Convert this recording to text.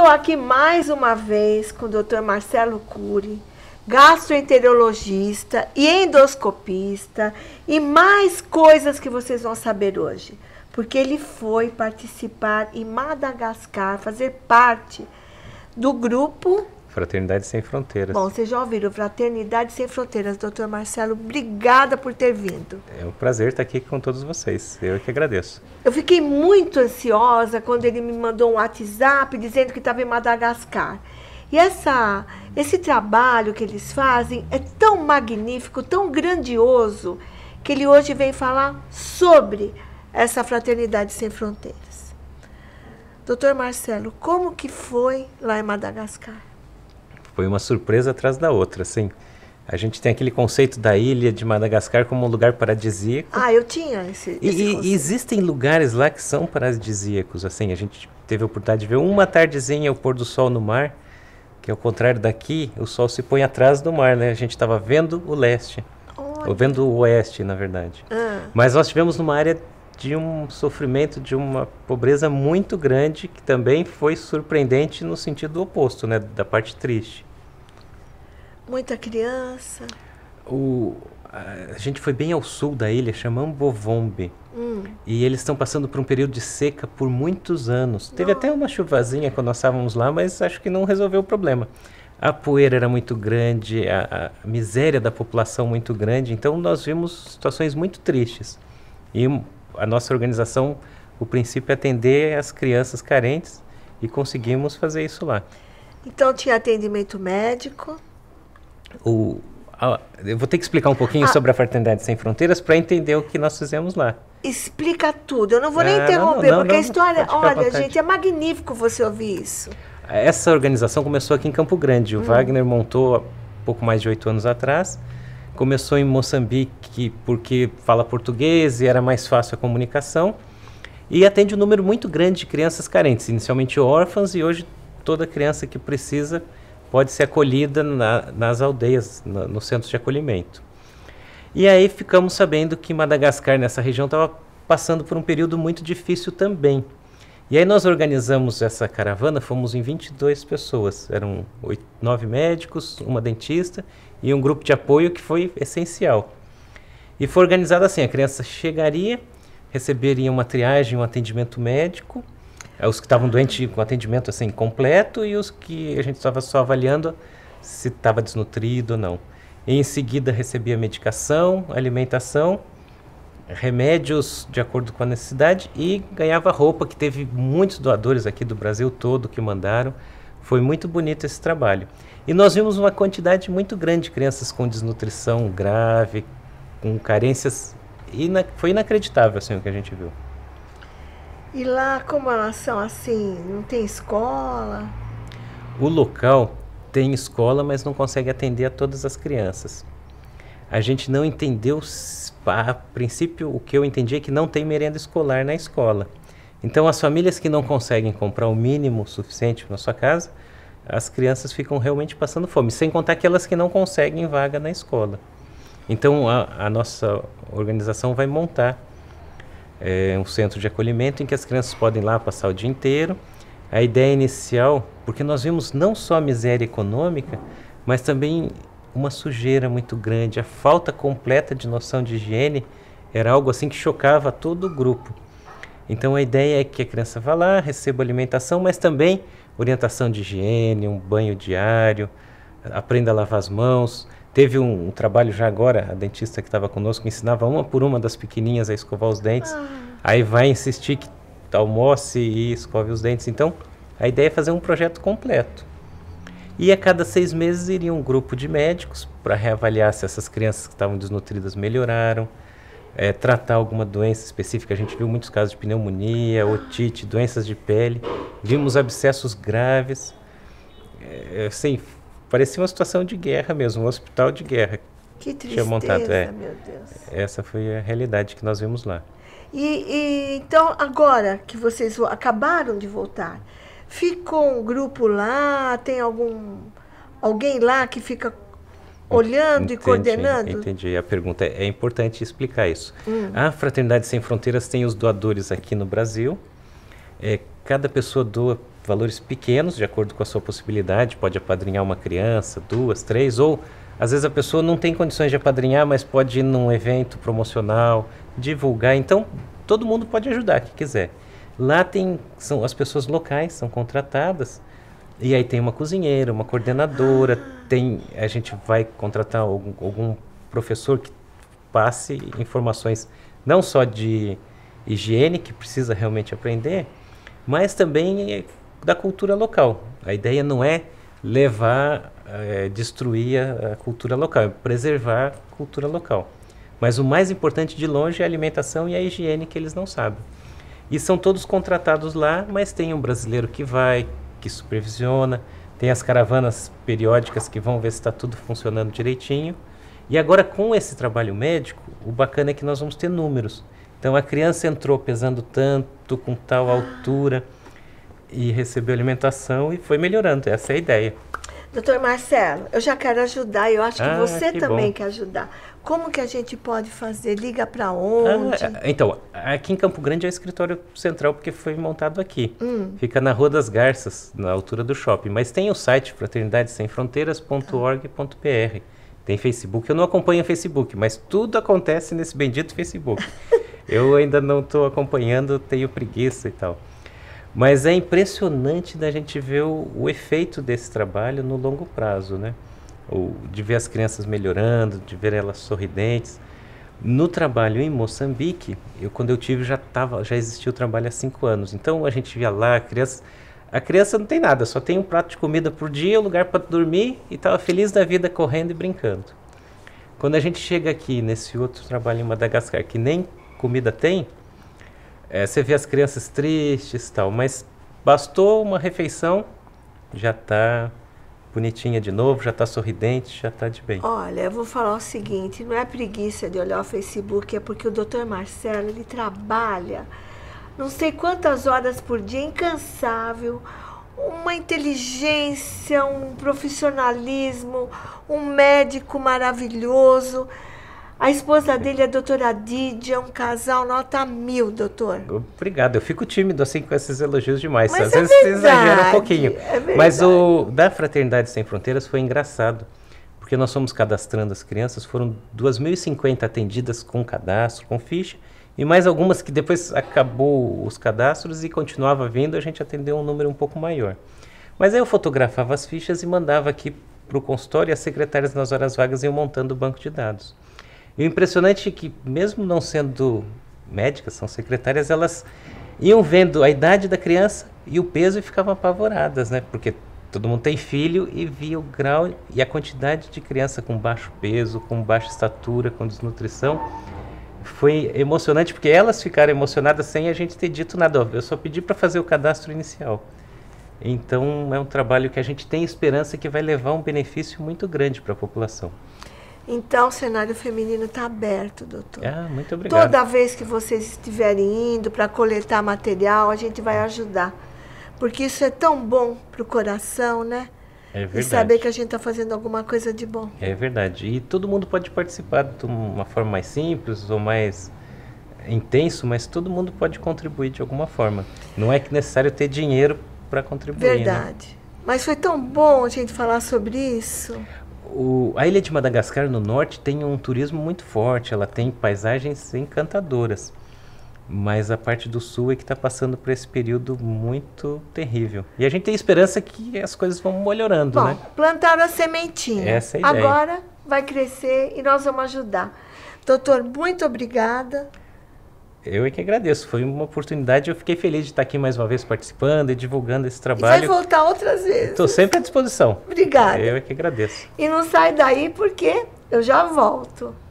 estou aqui mais uma vez com o Dr. Marcelo Cury, gastroenterologista e endoscopista, e mais coisas que vocês vão saber hoje. Porque ele foi participar em Madagascar, fazer parte do grupo... Fraternidade Sem Fronteiras. Bom, vocês já ouviram, Fraternidade Sem Fronteiras. Doutor Marcelo, obrigada por ter vindo. É um prazer estar aqui com todos vocês. Eu que agradeço. Eu fiquei muito ansiosa quando ele me mandou um WhatsApp dizendo que estava em Madagascar. E esse trabalho que eles fazem é tão magnífico, tão grandioso, que ele hoje vem falar sobre essa Fraternidade Sem Fronteiras. Doutor Marcelo, como que foi lá em Madagascar? Foi uma surpresa atrás da outra, sim. A gente tem aquele conceito da ilha de Madagascar como um lugar paradisíaco. Ah, eu tinha esse conceito. E existem lugares lá que são paradisíacos, assim. A gente teve a oportunidade de ver uma tardezinha o pôr do sol no mar, que ao contrário daqui, o sol se põe atrás do mar, né? A gente estava vendo o leste, ou vendo o oeste, na verdade. Mas nós estivemos numa área de um sofrimento, de uma pobreza muito grande, que também foi surpreendente no sentido oposto, né, da parte triste. Muita criança. A gente foi bem ao sul da ilha, chama Ambovombe, e eles estão passando por um período de seca por muitos anos. Teve até uma chuvazinha quando nós estávamos lá, mas acho que não resolveu o problema. A poeira era muito grande, a miséria da população muito grande, então nós vimos situações muito tristes. E a nossa organização, o princípio é atender as crianças carentes, e conseguimos fazer isso lá. Então tinha atendimento médico? Eu vou ter que explicar um pouquinho sobre a Fraternidade Sem Fronteiras para entender o que nós fizemos lá. Explica tudo, eu não vou nem interromper, porque a história, olha gente, é magnífico você ouvir isso. Essa organização começou aqui em Campo Grande, o Wagner montou há pouco mais de 8 anos atrás. Começou em Moçambique porque fala português e era mais fácil a comunicação. E atende um número muito grande de crianças carentes, inicialmente órfãs, e hoje toda criança que precisa pode ser acolhida nas aldeias, no centro de acolhimento. E aí ficamos sabendo que Madagascar, nessa região, estava passando por um período muito difícil também. E aí nós organizamos essa caravana, fomos em 22 pessoas, eram 9 médicos, uma dentista e um grupo de apoio que foi essencial. E foi organizado assim, a criança chegaria, receberia uma triagem, um atendimento médico, os que estavam doentes com atendimento assim completo e os que a gente estava só avaliando se estava desnutrido ou não. E em seguida recebia medicação, alimentação, remédios de acordo com a necessidade e ganhava roupa, que teve muitos doadores aqui do Brasil todo que mandaram. Foi muito bonito esse trabalho. E nós vimos uma quantidade muito grande de crianças com desnutrição grave, com carências, foi inacreditável assim, o que a gente viu. E lá, como elas são assim, não tem escola? O local tem escola, mas não consegue atender a todas as crianças. A gente não entendeu, a princípio, o que eu entendi é que não tem merenda escolar na escola. Então, as famílias que não conseguem comprar o mínimo suficiente na sua casa, as crianças ficam realmente passando fome, sem contar aquelas que não conseguem vaga na escola. Então, a nossa organização vai montar um centro de acolhimento em que as crianças podem ir lá passar o dia inteiro. A ideia inicial, porque nós vimos não só a miséria econômica, mas também uma sujeira muito grande, a falta completa de noção de higiene era algo assim que chocava todo o grupo. Então a ideia é que a criança vá lá, receba alimentação, mas também orientação de higiene, um banho diário, aprenda a lavar as mãos. Teve um trabalho já agora, a dentista que estava conosco ensinava uma por uma das pequenininhas a escovar os dentes. Aí vai insistir que almoce e escove os dentes. Então a ideia é fazer um projeto completo. E a cada 6 meses iria um grupo de médicos para reavaliar se essas crianças que estavam desnutridas melhoraram, tratar alguma doença específica. A gente viu muitos casos de pneumonia, otite, doenças de pele, vimos abscessos graves. Assim, parecia uma situação de guerra mesmo, um hospital de guerra. Que tristeza, montado. Meu Deus. Essa foi a realidade que nós vimos lá. Então, agora que vocês acabaram de voltar, ficou um grupo lá, tem alguém lá que fica olhando e coordenando? Entendi a pergunta. É importante explicar isso. A Fraternidade Sem Fronteiras tem os doadores aqui no Brasil. Cada pessoa doa valores pequenos, de acordo com a sua possibilidade, pode apadrinhar uma criança, 2, 3, ou às vezes a pessoa não tem condições de apadrinhar, mas pode ir num evento promocional, divulgar, então todo mundo pode ajudar, quem quiser. Lá são as pessoas locais, são contratadas, e aí tem uma cozinheira, uma coordenadora, a gente vai contratar algum professor que passe informações não só de higiene, que precisa realmente aprender, mas também da cultura local. A ideia não é destruir a cultura local, é preservar a cultura local. Mas o mais importante de longe é a alimentação e a higiene, que eles não sabem. E são todos contratados lá, mas tem um brasileiro que supervisiona, tem as caravanas periódicas que vão ver se está tudo funcionando direitinho. E agora, com esse trabalho médico, o bacana é que nós vamos ter números. Então, a criança entrou pesando tanto, com tal altura, e recebeu alimentação e foi melhorando. Essa é a ideia. Doutor Marcelo, eu já quero ajudar, eu acho que você também bom. quer ajudar. Como que a gente pode fazer? Liga para onde? Então, aqui em Campo Grande é o escritório central, porque foi montado aqui. Fica na Rua das Garças, na altura do shopping. Mas tem o site fraternidadesemfronteiras.org.br. Tem Facebook. Eu não acompanho o Facebook, mas tudo acontece nesse bendito Facebook. Eu ainda não estou acompanhando, tenho preguiça e tal. Mas é impressionante da gente ver o efeito desse trabalho no longo prazo, né? De ver as crianças melhorando, de ver elas sorridentes. No trabalho em Moçambique, quando eu tive já existia o trabalho há 5 anos. Então a gente via lá, a criança não tem nada, só tem um prato de comida por dia, um lugar para dormir e estava feliz da vida correndo e brincando. Quando a gente chega aqui nesse outro trabalho em Madagascar, que nem comida tem, você vê as crianças tristes e tal, mas bastou uma refeição, já está bonitinha de novo, já está sorridente, já está de bem. Olha, eu vou falar o seguinte, não é preguiça de olhar o Facebook, é porque o Dr. Marcelo, ele trabalha não sei quantas horas por dia, incansável, uma inteligência, um profissionalismo, um médico maravilhoso. A esposa dele é a doutora Didia, um casal nota 1000, doutor. Obrigado, eu fico tímido assim com esses elogios demais. Mas às vezes você exagera um pouquinho. Mas o da Fraternidade Sem Fronteiras foi engraçado, porque nós fomos cadastrando as crianças, foram 2.050 atendidas com cadastro, com ficha, e mais algumas que depois acabou os cadastros e continuava vindo, a gente atendeu um número um pouco maior. Mas aí eu fotografava as fichas e mandava aqui para o consultório, e as secretárias nas horas vagas iam montando o banco de dados. E o impressionante é que, mesmo não sendo médicas, são secretárias, elas iam vendo a idade da criança e o peso e ficavam apavoradas, né? Porque todo mundo tem filho e via o grau e a quantidade de criança com baixo peso, com baixa estatura, com desnutrição. Foi emocionante, porque elas ficaram emocionadas sem a gente ter dito nada. Eu só pedi para fazer o cadastro inicial. Então, é um trabalho que a gente tem esperança que vai levar um benefício muito grande para a população. Então, o cenário feminino está aberto, doutor. Muito obrigado. Toda vez que vocês estiverem indo para coletar material, a gente vai ajudar. Porque isso é tão bom para o coração, né? É verdade. E saber que a gente está fazendo alguma coisa de bom. É verdade. E todo mundo pode participar de uma forma mais simples ou mais intenso, mas todo mundo pode contribuir de alguma forma. Não é necessário ter dinheiro para contribuir. Verdade. Né? Mas foi tão bom a gente falar sobre isso. A ilha de Madagascar, no norte, tem um turismo muito forte, ela tem paisagens encantadoras, mas a parte do sul é que está passando por esse período muito terrível. E a gente tem esperança que as coisas vão melhorando, bom, né? Plantaram a sementinha. Essa é a ideia. Agora vai crescer e nós vamos ajudar. Doutor, muito obrigada. Eu é que agradeço, foi uma oportunidade, eu fiquei feliz de estar aqui mais uma vez participando e divulgando esse trabalho. E vai voltar outras vezes. Estou sempre à disposição. Obrigada. Eu é que agradeço. E não sai daí porque eu já volto.